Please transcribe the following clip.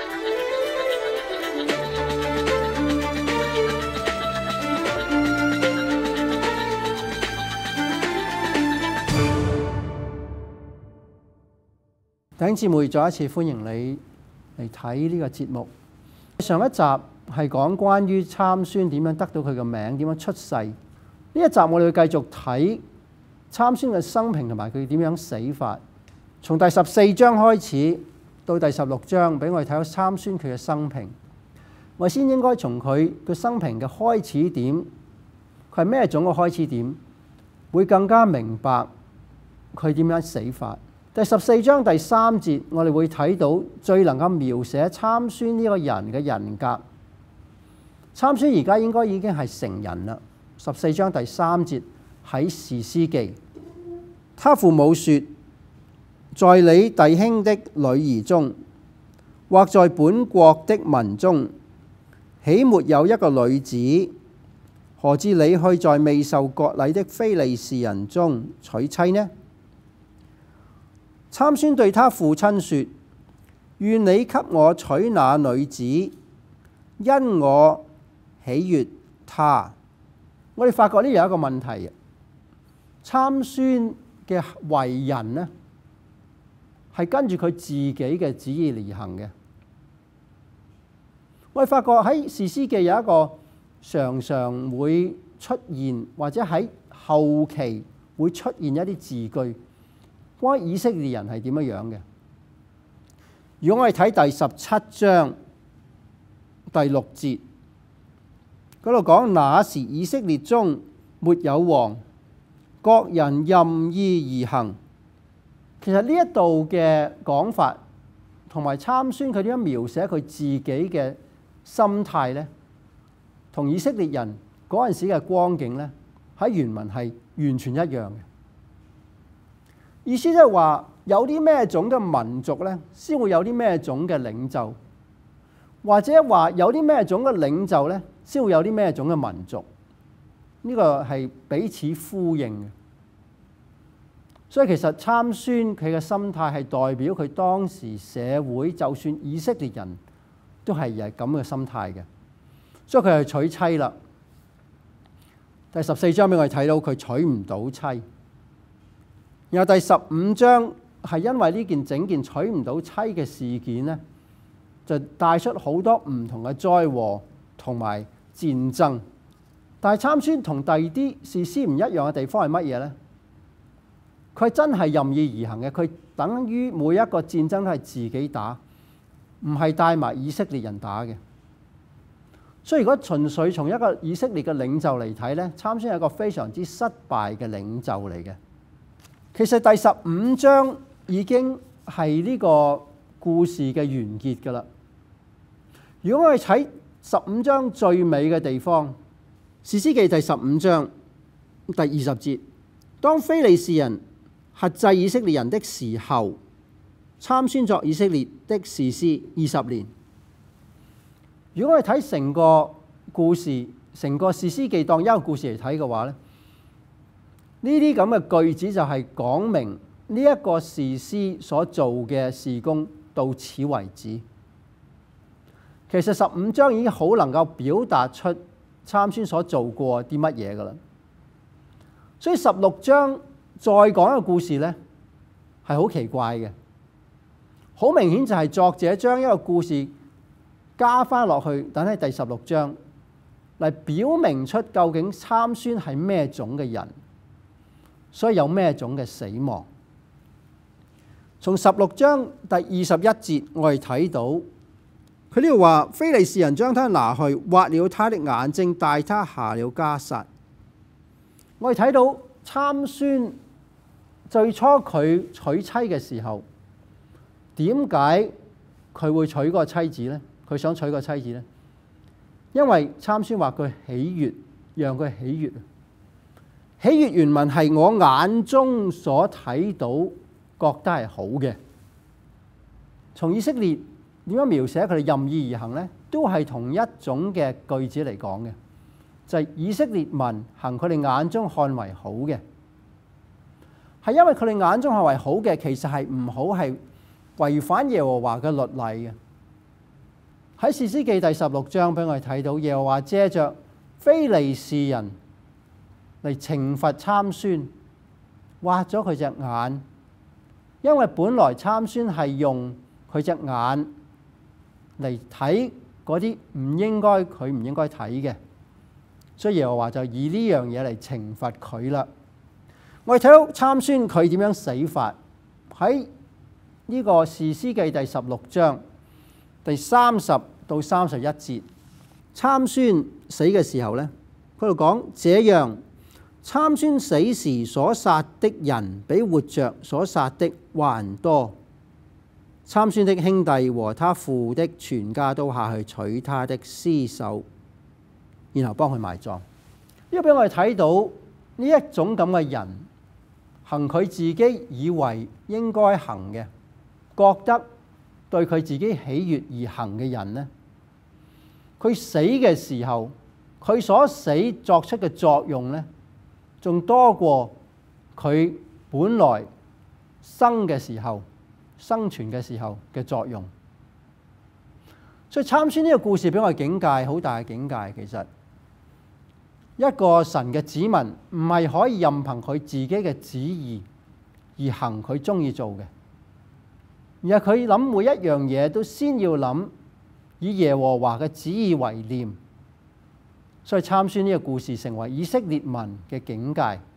弟兄姊妹，再一次歡迎你嚟睇呢個節目。上一集係講關於參孫點樣得到佢嘅名，點樣出世。呢一集我哋會繼續睇參孫嘅生平同埋佢點樣死法。從第14章開始到第16章，俾我哋睇到參孫佢嘅生平。我哋先應該從佢嘅生平嘅開始點，佢係咩種嘅開始點，會更加明白佢點樣死法。第14章第3節，我哋會睇到最能夠描寫參孫呢個人嘅人格。參孫而家應該已經係成人啦。14章第3節喺士師記，他父母說：在你弟兄的女兒中，或在本國的民中，豈沒有一個女子？何至你去在未受割禮的非利士人中娶妻呢？參孫對他父親說：願你給我娶那女子，因我喜悅她。我哋發覺呢有一個問題，參孫嘅為人呢係跟住佢自己嘅旨意而行嘅。我哋發覺喺士師記有一個常常會出現，或者喺後期會出現一啲字句。關於以色列人係點樣嘅？如果我哋睇第17章第6節嗰度講，那時以色列中沒有王，各人任意而行。其實呢一度嘅講法同埋參孫佢點樣描寫佢自己嘅心態呢，同以色列人嗰陣時嘅光景呢，喺原文係完全一樣嘅。意思即係話，有啲咩種嘅民族咧，先會有啲咩種嘅領袖，或者話有啲咩種嘅領袖咧，先會有啲咩種嘅民族。呢個係彼此呼應嘅。所以其實參孫佢嘅心態係代表佢當時社會，就算以色列人都係咁嘅心態嘅。所以佢係娶妻啦。第14章俾我哋睇到佢娶唔到妻。然後第15章係因為呢件整件娶唔到妻嘅事件呢，就帶出好多唔同嘅災禍同埋戰爭。但係參孫同第二啲士師唔一樣嘅地方係乜嘢呢？佢真係任意而行嘅，佢等於每一個戰爭都係自己打，唔係帶埋以色列人打嘅。所以如果純粹從一個以色列嘅領袖嚟睇呢，參孫係一個非常之失敗嘅領袖嚟嘅。其實第15章已經係呢個故事嘅完結㗎啦。如果我哋睇15章最尾嘅地方，士師記第15章第20節，當非利士人轄制以色列人的時候，參孫作以色列的士師20年。如果我哋睇成個故事，成個士師記當一個故事嚟睇嘅話咧，呢啲咁嘅句子就係講明呢一個士師所做嘅事工到此為止。其實15章已經好能夠表達出參孫所做過啲乜嘢㗎啦。所以16章再講一個故事呢，係好奇怪嘅。好明顯就係作者將一個故事加翻落去，等喺第16章嚟表明出究竟參孫係咩種嘅人。所以有咩種嘅死亡？從16章第21節，我哋睇到佢呢度話，非利士人將他拿去，挖了他的眼睛，帶他下了迦薩。我哋睇到參孫最初佢娶妻嘅時候，點解佢會娶個妻子呢？佢想娶個妻子呢？因為參孫話佢喜悅，讓佢喜悅。喜悅原文係我眼中所睇到，覺得係好嘅。從以色列點樣描寫佢哋任意而行呢？都係同一種嘅句子嚟講嘅，就係以色列民行佢哋眼中看為好嘅，係因為佢哋眼中看為好嘅，其實係唔好，係違反耶和華嘅律例嘅。 喺士師記第16章俾我哋睇到，耶和華借着非利士人嚟懲罰參孫，挖咗佢隻眼，因為本來參孫係用佢隻眼嚟睇嗰啲佢唔應該睇嘅，所以耶和華就以呢樣嘢嚟懲罰佢啦。我哋睇到參孫佢點樣死法，喺呢個士師記第16章第30到31節，參孫死嘅時候呢，佢度講這樣，參孫死時所殺的人比活着所殺的還多。參孫的兄弟和他父的全家都下去取他的屍首，然後幫佢埋葬。呢個俾我哋睇到呢一種咁嘅人，行佢自己以為應該行嘅，覺得對佢自己喜悅而行嘅人呢，佢死嘅時候，佢所死作出嘅作用呢，仲多過佢本來生嘅時候、生存嘅時候嘅作用。所以參孫呢個故事俾我哋警戒，好大嘅警戒。其實一個神嘅子民唔係可以任憑佢自己嘅旨意而行佢中意做嘅，而係佢諗每一樣嘢都先要諗以耶和華嘅旨意為念。所以參孫呢個故事成為以色列民嘅警戒。